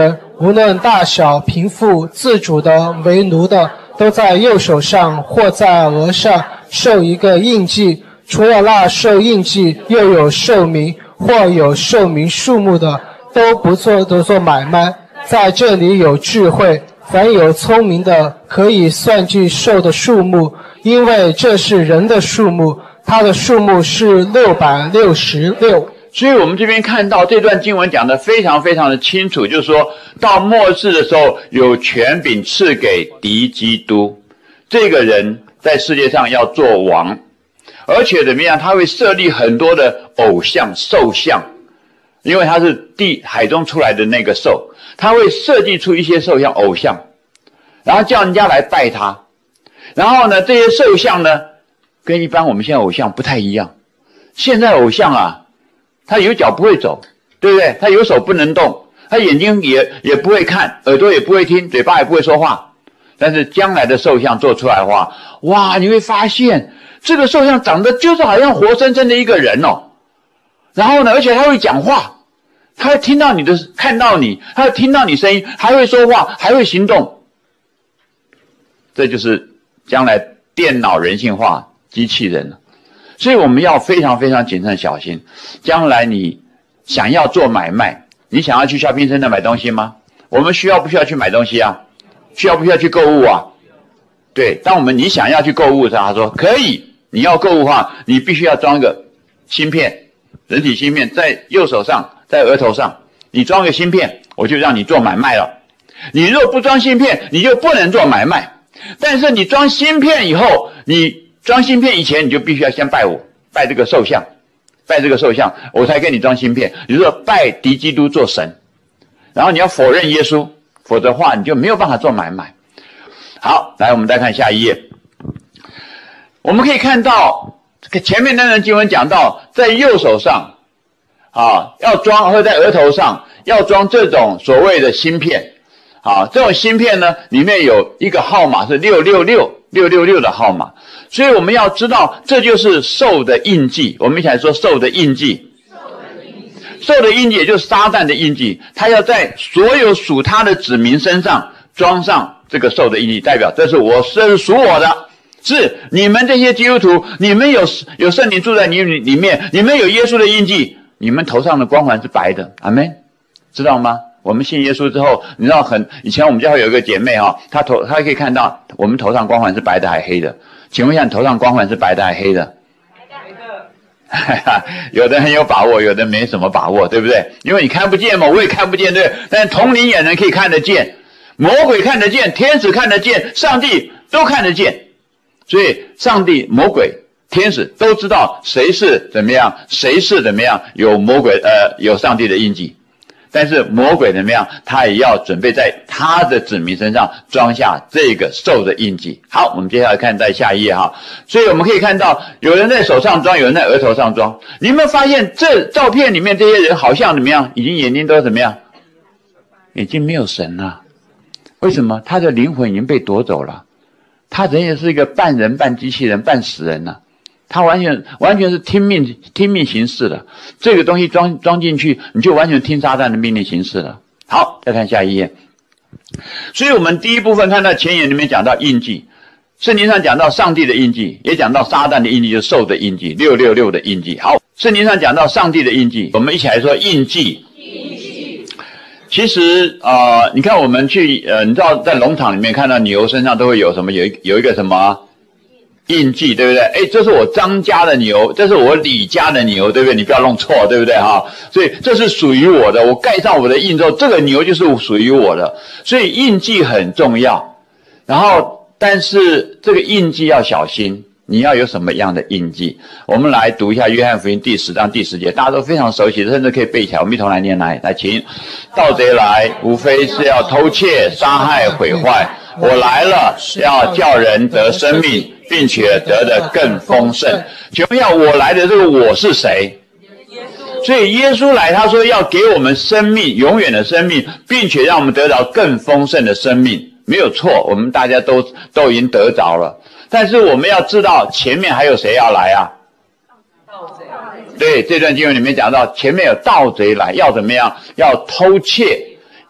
无论大小贫富，自主的为奴的，都在右手上或在额上受一个印记。除了那受印记，又有受名或有受名数目的，都不做都做买卖。在这里有智慧，凡有聪明的，可以算计兽的数目，因为这是人的数目，它的数目是六百六十六。 所以我们这边看到这段经文讲得非常非常的清楚，就是说到末世的时候，有权柄赐给敌基督，这个人在世界上要做王，而且怎么样，他会设立很多的偶像兽像，因为他是地海中出来的那个兽，他会设计出一些兽像偶像，然后叫人家来拜他。然后呢，这些兽像呢跟一般我们现在偶像不太一样。现在偶像啊，他有脚不会走，对不对？他有手不能动，他眼睛也也不会看，耳朵也不会听，嘴巴也不会说话。但是将来的兽像做出来的话，哇，你会发现这个兽像长得就是好像活生生的一个人哦。然后呢，而且他会讲话，他会听到你的，看到你，他会听到你声音，还会说话，还会行动。这就是将来电脑人性化机器人了。所以我们要非常非常谨慎小心。将来你想要做买卖，你想要去 shopping center 买东西吗？我们需要不需要去买东西啊？需要不需要去购物啊？对，当我们你想要去购物的时候，他说可以，你要购物的话，你必须要装一个芯片，人体芯片在右手上，在额头上，你装个芯片，我就让你做买卖了。你若不装芯片，你就不能做买卖。但是你装芯片以后，你装芯片以前，你就必须要先拜我，拜这个兽像，拜这个兽像，我才给你装芯片。你说拜敌基督做神，然后你要否认耶稣，否则的话你就没有办法做买卖。好，来我们再看下一页。我们可以看到前面那段经文讲到，在右手上啊要装，或者在额头上要装这种所谓的芯片。啊，这种芯片呢，里面有一个号码是六六六，六六六的号码。所以我们要知道，这就是兽的印记。我们一起来说兽的印记。兽的印记也就是撒旦的印记，他要在所有属他的子民身上装上这个兽的印记，代表这是我，这是属我的，是你们这些基督徒，你们有有圣灵住在你里面，你们有耶稣的印记，你们头上的光环是白的，阿们，知道吗？我们信耶稣之后，你知道很以前我们教会有一个姐妹哈、哦，她头她可以看到我们头上光环是白的还黑的。请问一下，你头上光环是白的还黑的？白的。有的很有把握，有的没什么把握，对不对？因为你看不见嘛，我也看不见，对不对？但是同灵眼人可以看得见，魔鬼看得见，天使看得见，上帝都看得见。所以上帝、魔鬼、天使都知道谁是怎么样，谁是怎么样有魔鬼呃有上帝的印记。但是魔鬼怎么样，他也要准备在他的子民身上装下这个兽的印记。好，我们接下来看在下一页哈。所以我们可以看到，有人在手上装，有人在额头上装。你有没有发现这照片里面这些人好像怎么样，已经眼睛都怎么样，已经没有神了。为什么？他的灵魂已经被夺走了，他人也是一个半人半机器人半死人了。他完全完全是听命听命行事的，这个东西装装进去，你就完全听撒旦的命令行事了。好，再看下一页。所以我们第一部分看到前言里面讲到印记，圣经上讲到上帝的印记，也讲到撒旦的印记，就是兽的印记，六六六的印记。好，圣经上讲到上帝的印记，我们一起来说印记。印记。其实啊、呃，你看我们去呃，你知道在农场里面看到牛身上都会有什么，有一有一个什么印记，对不对？哎，这是我张家的牛，这是我李家的牛，对不对？你不要弄错，对不对哈？所以这是属于我的，我盖上我的印之后，这个牛就是属于我的。所以印记很重要。然后，但是这个印记要小心，你要有什么样的印记？我们来读一下约翰福音第十章第十节，大家都非常熟悉，甚至可以背起来。我们一同来念来，来，请。盗贼来，无非是要偷窃、杀害、毁坏。我来了，要叫人得生命，并且得的更丰盛。请问一下，我来的这个我是谁？所以耶稣来，他说要给我们生命，永远的生命，并且让我们得到更丰盛的生命，没有错，我们大家都都已经得着了。但是我们要知道前面还有谁要来啊？盗贼。对，这段经文里面讲到前面有盗贼来，要怎么样？要偷窃，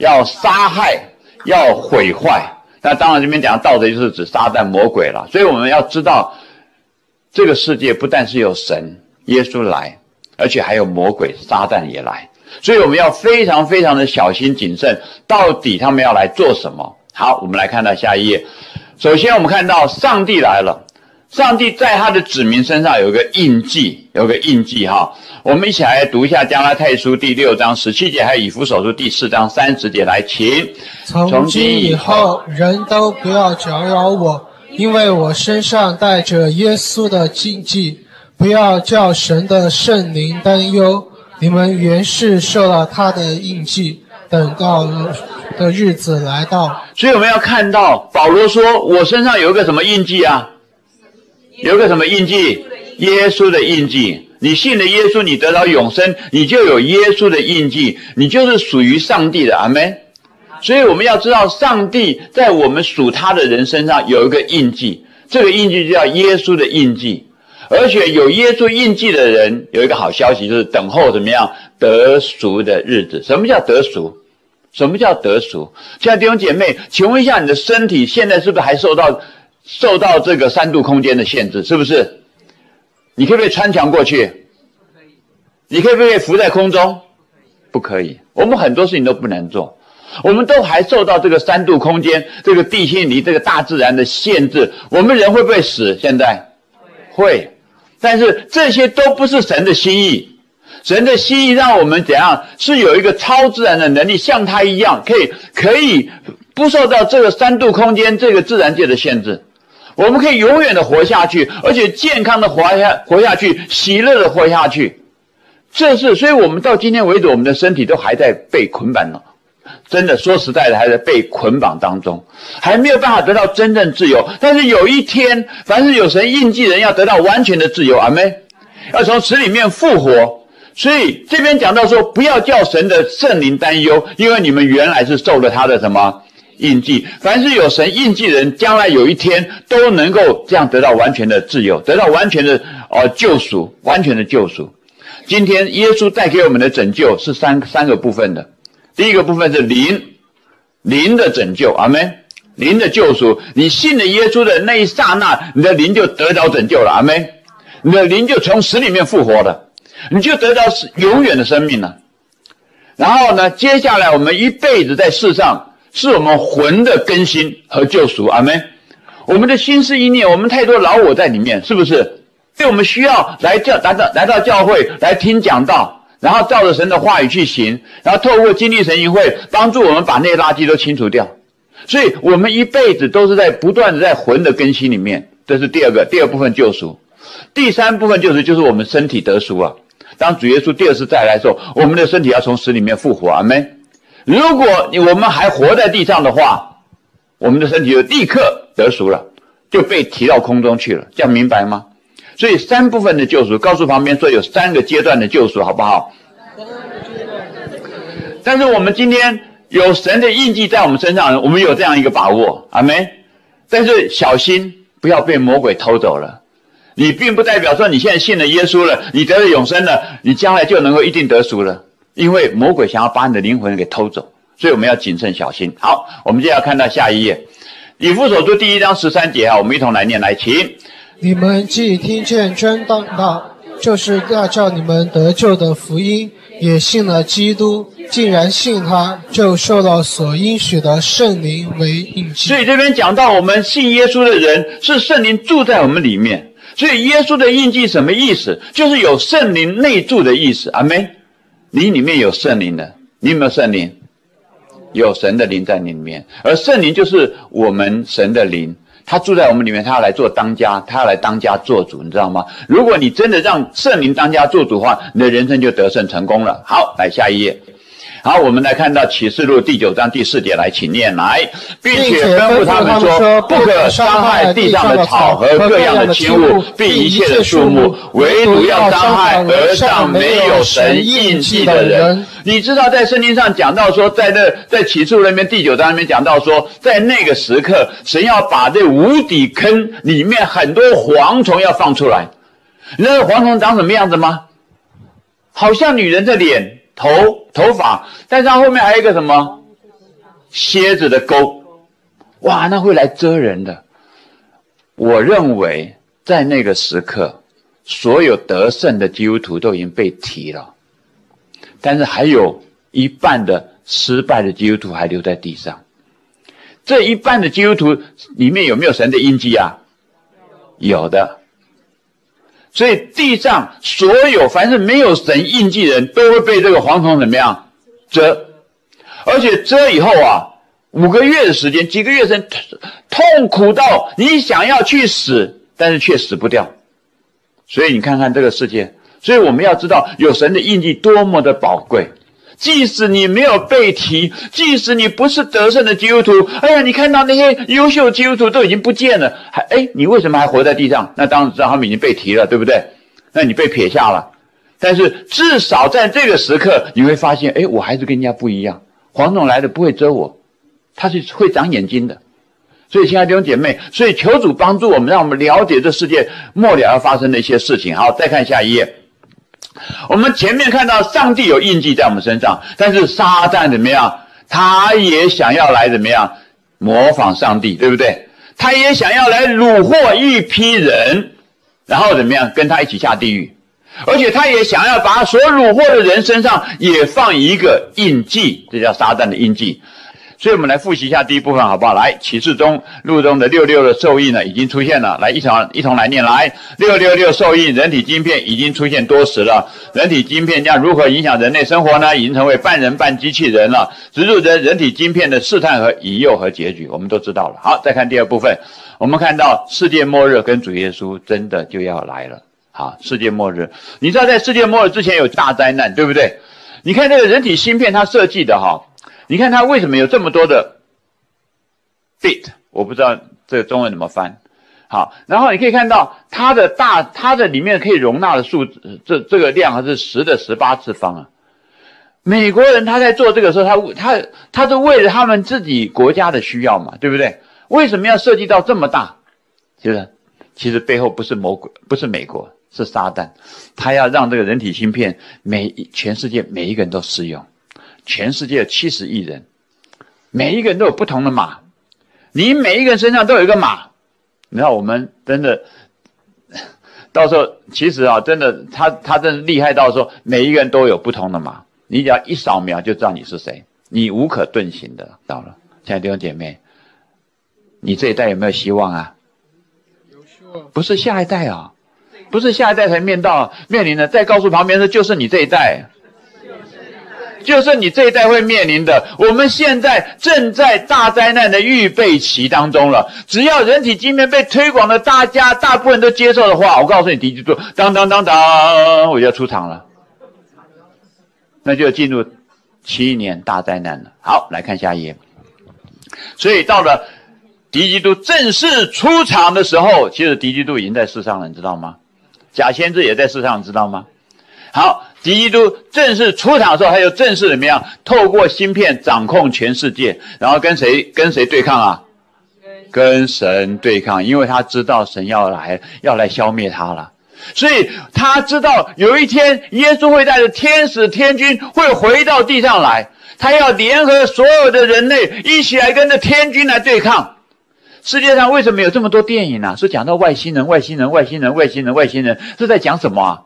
要杀害，要毁坏。那当然这边讲盗贼就是指撒旦魔鬼了。所以我们要知道，这个世界不但是有神耶稣来，而且还有魔鬼撒旦也来。所以我们要非常非常的小心谨慎，到底他们要来做什么。好，我们来看到下一页。首先我们看到上帝来了，上帝在他的子民身上有一个印记，有个印记哈。我们一起来读一下加拉太书第六章十七节，还有以弗所书第四章三十节，来请。 从今以后，人都不要搅扰我，因为我身上带着耶稣的印记，不要叫神的圣灵担忧。你们原是受了他的印记，等到的日子来到。 所以我们要看到保罗说，我身上有一个什么印记啊？有一个什么印记？耶稣的印记。你信了耶稣，你得到永生，你就有耶稣的印记，你就是属于上帝的。阿们。所以我们要知道，上帝在我们属他的人身上有一个印记，这个印记就叫耶稣的印记。而且有耶稣印记的人有一个好消息，就是等候怎么样得赎的日子。什么叫得赎？什么叫得赎？亲爱的弟兄姐妹，请问一下，你的身体现在是不是还受到受到这个三度空间的限制？是不是？你可不可以穿墙过去？你可不可以浮在空中？不可以。我们很多事情都不能做，我们都还受到这个三度空间、这个地心引力、这个大自然的限制。我们人会不会死？现在会。但是这些都不是神的心意。神的心意让我们怎样？是有一个超自然的能力，像他一样，可以可以不受到这个三度空间、这个自然界的限制。我们可以永远的活下去，而且健康的活下活下去，喜乐的活下去。这是，所以我们到今天为止，我们的身体都还在被捆绑了。真的说实在的，还在被捆绑当中，还没有办法得到真正自由。但是有一天，凡是有神印记的人，要得到完全的自由。阿们，要从死里面复活。所以这边讲到说，不要叫神的圣灵担忧，因为你们原来是受了他的什么印记。凡是有神印记的人，将来有一天都能够这样得到完全的自由，得到完全的呃救赎，完全的救赎。今天耶稣带给我们的拯救是三三个部分的。第一个部分是灵，灵的拯救，阿们，灵的救赎。你信了耶稣的那一刹那，你的灵就得到拯救了，阿们，你的灵就从死里面复活了，你就得到永远的生命了。然后呢，接下来我们一辈子在世上，是我们魂的更新和救赎，阿们。我们的心思意念，我们太多老我在里面，是不是？所以我们需要来教来到来到教会来听讲道，然后照着神的话语去行，然后透过经历神营会，帮助我们把那些垃圾都清除掉。所以我们一辈子都是在不断的在魂的更新里面，这是第二个第二部分救赎。第三部分救赎就是我们身体得赎啊。当主耶稣第二次再来的时候，我们的身体要从死里面复活，阿们。如果我们还活在地上的话，我们的身体就立刻得赎了，就被提到空中去了，这样明白吗？所以三部分的救赎，告诉旁边说有三个阶段的救赎，好不好？但是我们今天有神的印记在我们身上，我们有这样一个把握，阿们。但是小心不要被魔鬼偷走了。你并不代表说你现在信了耶稣了，你得了永生了，你将来就能够一定得赎了，因为魔鬼想要把你的灵魂给偷走，所以我们要谨慎小心。好，我们接下来看到下一页，以弗所书第一章十三节啊，我们一同来念，来，请。 你们既听见真道，就是要叫你们得救的福音，也信了基督，既然信他，就受到所应许的圣灵为印记。 所以这边讲到我们信耶稣的人，是圣灵住在我们里面。所以耶稣的印记什么意思？就是有圣灵内住的意思，阿们。你里面有圣灵的，你有没有圣灵？有神的灵在你里面，而圣灵就是我们神的灵，他住在我们里面，他要来做当家，他要来当家做主，你知道吗？如果你真的让圣灵当家做主的话，你的人生就得胜成功了。好，来下一页。好，我们来看到启示录第九章第四节，来，请念来，并且吩咐他们说，不可伤害地上的草和各样的轻物，并一切的树木，唯独要伤害额上没有神印记的人。你知道在圣经上讲到说，在那在启示录那边第九章那边讲到说，在那个时刻，神要把这无底坑里面很多蝗虫要放出来。你知道蝗虫长什么样子吗？好像女人的脸。头头发，但是它后面还有一个什么蝎子的钩，哇，那会来蛰人的。我认为在那个时刻，所有得胜的基督徒都已经被提了，但是还有一半的失败的基督徒还留在地上。这一半的基督徒里面有没有神的印记啊？有的。所以地上所有凡是没有神印记的人，都会被这个蝗虫怎么样蛰？而且蛰以后啊，五个月的时间，几个月时间，痛苦到你想要去死，但是却死不掉。所以你看看这个世界，所以我们要知道有神的印记多么的宝贵。即使你没有被提，即使你不是得胜的基督徒，哎呀，你看到那些优秀基督徒都已经不见了，还哎，你为什么还活在地上？那当然知道他们已经被提了，对不对？那你被撇下了。但是至少在这个时刻，你会发现，哎，我还是跟人家不一样。蝗虫来的不会蛰我，它是会长眼睛的。所以亲爱的弟兄姐妹，所以求主帮助我们，让我们了解这世界末了要发生的一些事情。好，再看下一页。我们前面看到上帝有印记在我们身上，但是撒旦怎么样？他也想要来怎么样模仿上帝，对不对？他也想要来虏获一批人，然后怎么样跟他一起下地狱，而且他也想要把所虏获的人身上也放一个印记，这叫撒旦的印记。所以我们来复习一下第一部分好不好？来，启示中路中的六六的受印呢已经出现了，来一同一同来念。来，六六六受印，人体晶片已经出现多时了。人体晶片将如何影响人类生活呢？已经成为半人半机器人了。植入人人体晶片的试探和引诱和结局，我们都知道了。好，再看第二部分，我们看到世界末日跟主耶稣真的就要来了。好，世界末日，你知道在世界末日之前有大灾难，对不对？你看这个人体芯片它设计的哈。你看它为什么有这么多的 bit， 我不知道这个中文怎么翻。好，然后你可以看到它的大，它的里面可以容纳的数字，这这个量还是十的十八次方啊。美国人他在做这个时候，他他他是为了他们自己国家的需要嘛，对不对？为什么要设计到这么大？其实其实背后不是魔鬼，不是美国，是撒旦，他要让这个人体芯片每全世界每一个人都适用。全世界有七十亿人，每一个人都有不同的码，你每一个人身上都有一个码。你知道我们真的到时候其实啊，真的他他真的厉害到说每一个人都有不同的码，你只要一扫描就知道你是谁，你无可遁形的。到了，亲爱的弟兄姐妹，你这一代有没有希望啊？ 有希望， 不是下一代啊，不是下一代才面到面临的，再告诉旁边的就是你这一代。就是你这一代会面临的，我们现在正在大灾难的预备期当中了。只要人体晶片被推广的大家大部分都接受的话，我告诉你，敌基督当当当当，我就要出场了，那就进入七年大灾难了。好，来看下一页。所以到了敌基督正式出场的时候，其实敌基督已经在世上了，你知道吗？假先知也在世上，你知道吗？好，敌基督正式出场的时候，他就正式怎么样？透过芯片掌控全世界，然后跟谁跟谁对抗啊？跟神对抗，因为他知道神要来，要来消灭他了。所以他知道有一天耶稣会带着天使天军会回到地上来，他要联合所有的人类一起来跟着天军来对抗。世界上为什么有这么多电影啊？是讲到外星人、外星人、外星人、外星人、外星人，是在讲什么啊？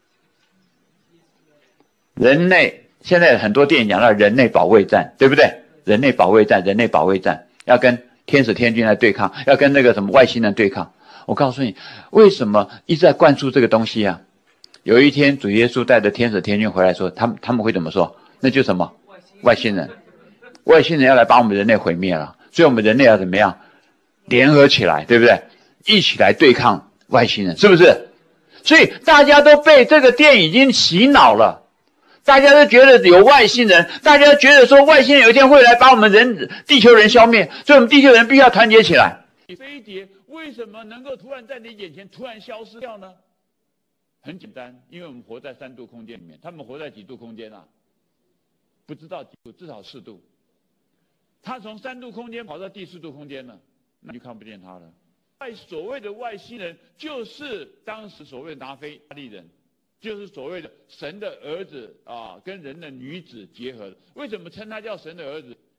人类现在很多电影讲到人类保卫战，对不对？人类保卫战，人类保卫战，要跟天使天军来对抗，要跟那个什么外星人对抗。我告诉你，为什么一直在灌输这个东西啊？有一天主耶稣带着天使天军回来说，他们他们会怎么说？那就是什么？外星人，外星人要来把我们人类毁灭了，所以我们人类要怎么样？联合起来，对不对？一起来对抗外星人，是不是？所以大家都被这个电影已经洗脑了。大家都觉得有外星人，大家都觉得说外星人有一天会来把我们人地球人消灭，所以我们地球人必须要团结起来。飞碟为什么能够突然在你眼前突然消失掉呢？很简单，因为我们活在三度空间里面，他们活在几度空间啊？不知道几度，至少四度。他从三度空间跑到第四度空间了，那就看不见他了。外所谓的外星人，就是当时所谓的拿非利人。就是所谓的神的儿子啊，跟人的女子结合的。为什么称他叫神的儿子？因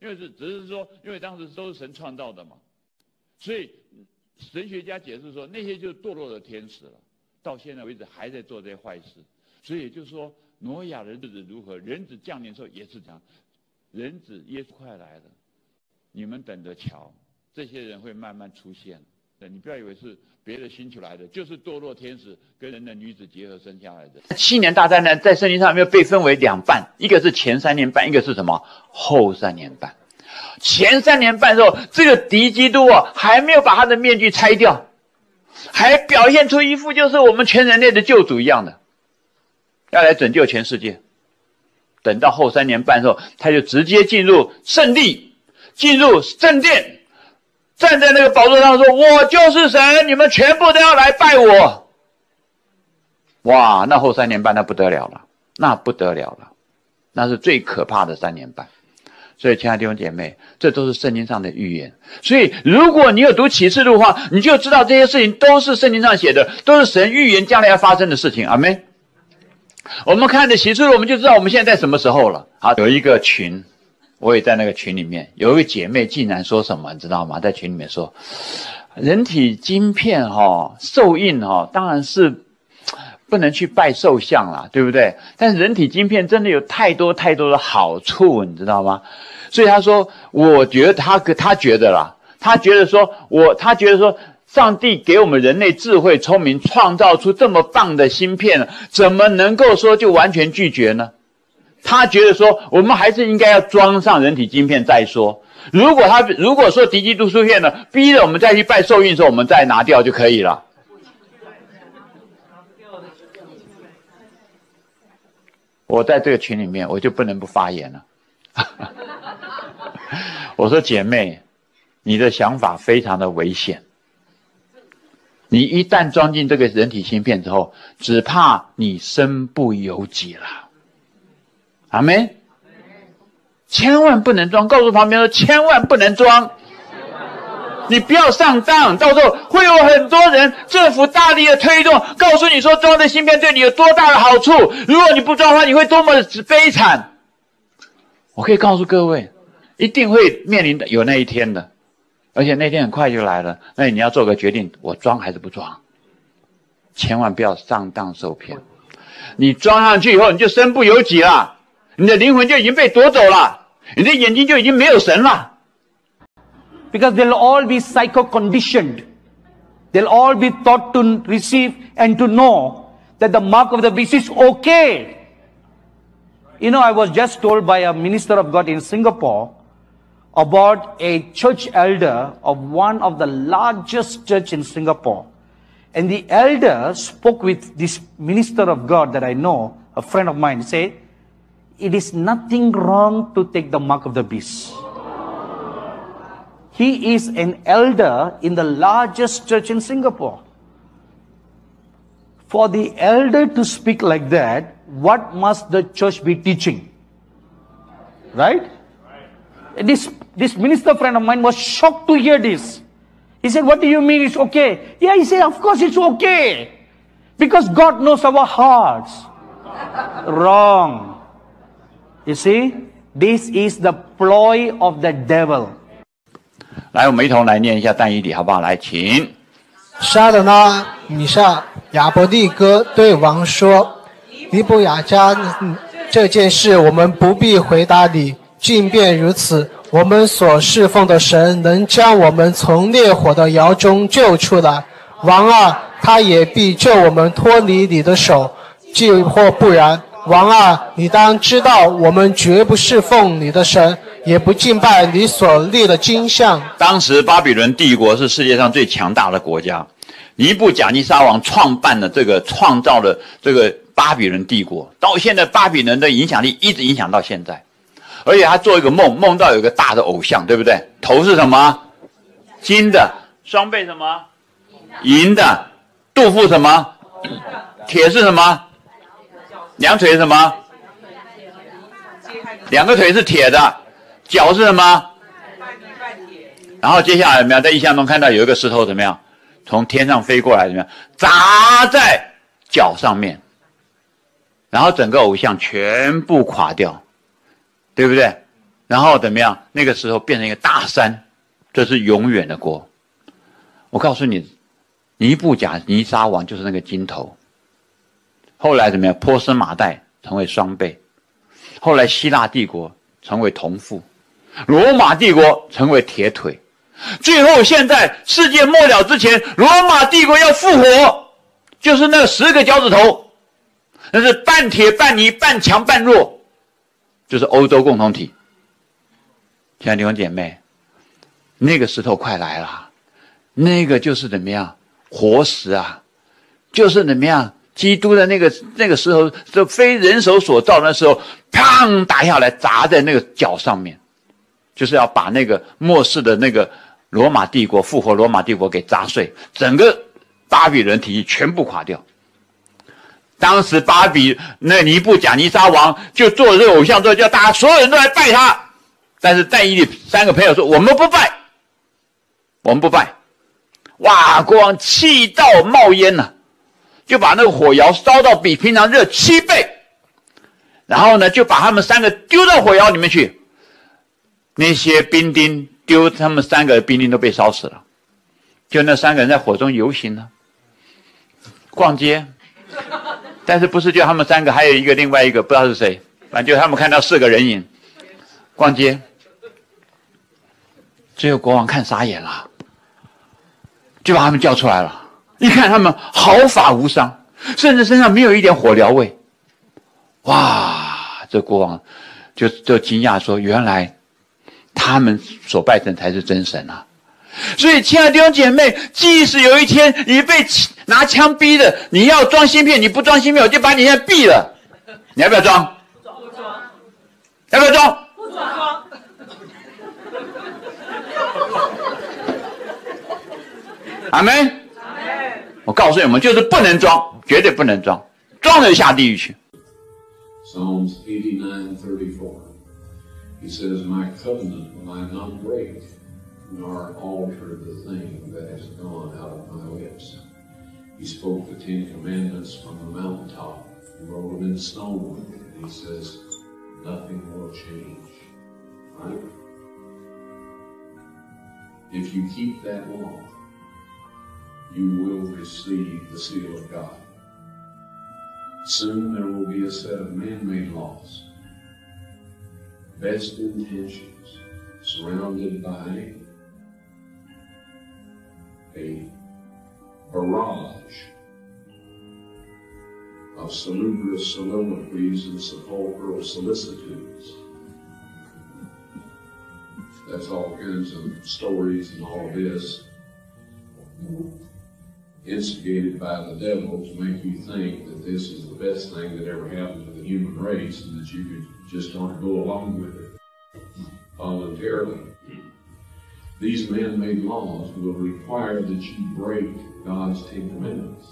因为是只是说，因为当时都是神创造的嘛，所以神学家解释说，那些就是堕落的天使了，到现在为止还在做这些坏事。所以也就是说，挪亚的日子如何，人子降临的时候也是这样，人子耶稣快来了，你们等着瞧，这些人会慢慢出现。你不要以为是别的星球来的，就是堕落天使跟人的女子结合生下来的。七年大灾难在圣经上面被分为两半，一个是前三年半，一个是什么？后三年半。前三年半的时候，这个敌基督啊还没有把他的面具拆掉，还表现出一副就是我们全人类的救主一样的，要来拯救全世界。等到后三年半的时候，他就直接进入圣地，进入圣殿。站在那个宝座上说，我就是神，你们全部都要来拜我。哇，那后三年半那不得了了，那不得了了，那是最可怕的三年半。所以亲爱的弟兄姐妹，这都是圣经上的预言。所以如果你有读启示录的话，你就知道这些事情都是圣经上写的，都是神预言将来要发生的事情。阿们。我们看的启示录，我们就知道我们现在在什么时候了。好，有一个群，我也在那个群里面，有一个姐妹竟然说什么你知道吗？在群里面说，人体晶片哦，受印哦，当然是不能去拜兽像啦，对不对？但是人体晶片真的有太多太多的好处，你知道吗？所以他说，我觉得他他觉得啦，他觉得说我他觉得说，上帝给我们人类智慧聪明，创造出这么棒的芯片，怎么能够说就完全拒绝呢？他觉得说，我们还是应该要装上人体晶片再说。如果他如果说敌基督出现了，逼着我们再去拜受孕的时候，我们再拿掉就可以了。我在这个群里面，我就不能不发言了。我说姐妹，你的想法非常的危险。你一旦装进这个人体芯片之后，只怕你身不由己了。阿们，千万不能装，告诉旁边说千万不能装，你不要上当，到时候会有很多人，政府大力的推动，告诉你说装的芯片对你有多大的好处，如果你不装的话，你会多么的悲惨。我可以告诉各位，一定会面临的有那一天的，而且那天很快就来了，那你要做个决定，我装还是不装，千万不要上当受骗。你装上去以后，你就身不由己了。你的灵魂就已经被夺走了，你的眼睛就已经没有神了。 Because they'll all be psycho-conditioned. They'll all be taught to receive and to know that the mark of the beast is okay. You know, I was just told by a minister of God in Singapore about a church elder of one of the largest church in Singapore. And the elder spoke with this minister of God that I know, a friend of mine, said, it is nothing wrong to take the mark of the beast. He is an elder in the largest church in Singapore. For the elder to speak like that, what must the church be teaching? Right? This, this minister friend of mine was shocked to hear this. He said, what do you mean it's okay? Yeah, he said, of course it's okay. Because God knows our hearts. Wrong. You see, this is the ploy of the devil. 来，我们一同来念一下但以理，好不好？来，请。 沙得拉、米煞、亚伯利哥对王说：“尼布雅加，这件事我们不必回答你。尽便如此，我们所侍奉的神能将我们从烈火的窑中救出来。王啊，他也必救我们脱离你的手。既或不然。”王啊，你当知道，我们绝不侍奉你的神，也不敬拜你所立的金像。 当时巴比伦帝国是世界上最强大的国家，尼布甲尼撒王创办了这个，创造了这个巴比伦帝国，到现在巴比伦的影响力一直影响到现在。而且他做一个梦，梦到有一个大的偶像，对不对？头是什么？金的，双背什么？银的，肚腹什么？铁是什么？两腿是什么？两个腿是铁的，脚是什么？然后接下来怎么样？在异象中看到有一个石头怎么样？从天上飞过来怎么样？砸在脚上面，然后整个偶像全部垮掉，对不对？ 然后怎么样？那个时候变成一个大山，这是永远的国。我告诉你，尼布甲尼撒王就是那个金头。后来怎么样？波斯马代成为双倍，后来希腊帝国成为同父，罗马帝国成为铁腿，最后现在世界末了之前，罗马帝国要复活，就是那十个脚趾头，那是半铁半泥半强半弱，就是欧洲共同体。亲爱的弟兄姐妹，那个时候快来了，那个就是怎么样活石啊，就是怎么样基督的那个那个时候，这非人手所造的时候，砰打下来砸在那个脚上面，就是要把那个末世的那个罗马帝国复活罗马帝国给砸碎，整个巴比伦体系全部垮掉。当时巴比那尼布甲尼撒王就做了这个偶像之后，叫大家所有人都来拜他。但是但以理三个朋友说：“我们不拜，我们不拜。”哇！国王气到冒烟了、啊，就把那个火窑烧到比平常热七倍，然后呢，就把他们三个丢到火窑里面去。那些兵丁丢他们三个兵丁都被烧死了，就那三个人在火中游行呢，逛街。但是不是就他们三个，还有一个另外一个不知道是谁，反正就他们看到四个人影逛街。最后国王看傻眼了，就把他们叫出来了。一看他们毫发无伤，甚至身上没有一点火燎味。哇！这国王就就惊讶说：“原来他们所拜神才是真神啊！”所以，亲爱的弟兄姐妹，即使有一天你被拿枪逼的，你要装芯片，你不装芯片，我就把你现在毙了。你要不要装？ 不装。 要不要装？ 不装。 阿门。我告诉你们，就是不能装，绝对不能装，装了下地狱去。 Psalms eighty-nine thirty-four. He says, "My covenant will I not break, nor alter the thing that has gone out of my lips." He spoke the Ten Commandments from the mountaintop. He wrote them in stone, and he says, "Nothing will change." Right? If you keep that law, you will receive the seal of God. Soon there will be a set of man-made laws, best intentions, surrounded by a barrage of salubrious soliloquies and sepulchral solicitudes. That's all kinds of stories and all of this, instigated by the devil to make you think that this is the best thing that ever happened to the human race and that you could just want to go along with it voluntarily. These man-made laws will require that you break God's Ten Commandments.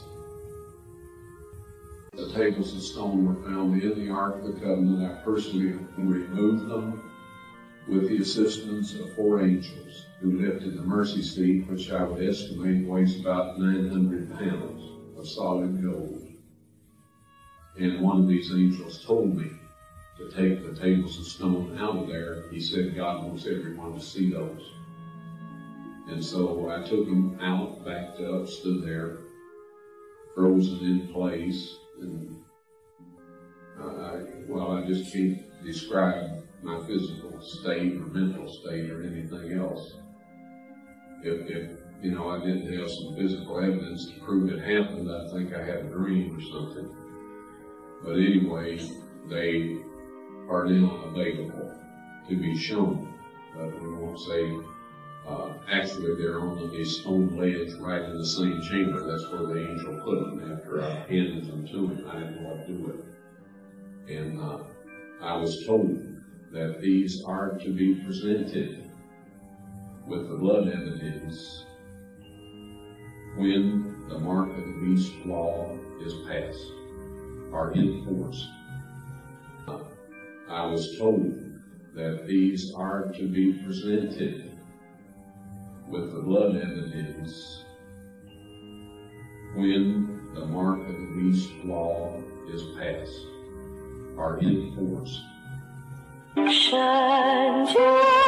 The tables of stone were found in the Ark of the Covenant. I personally removed them with the assistance of four angels who lifted the mercy seat, which I would estimate weighs about nine hundred pounds of solid gold. And one of these angels told me to take the tables of stone out of there. He said God wants everyone to see those. And so I took them out, backed up, stood there, frozen in place, and I, well, I just can't describe my physical state or mental state or anything else. If, if you know, I didn't have some physical evidence to prove it happened, I think I had a dream or something. But anyway, they are now available to be shown. But we won't say, uh, actually they're on a stone ledge right in the same chamber. That's where the angel put them after I handed them to him. I didn't know what to do with them. And uh, I was told that these are to be presented with the blood evidence when the mark of the beast law is passed or enforced. Uh, I was told that these are to be presented with the blood evidence when the mark of the beast law is passed or enforced. 神君。